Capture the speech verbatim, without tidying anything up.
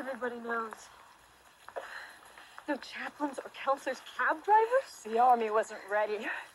Everybody knows. No chaplains or counselors, cab drivers? The army wasn't ready.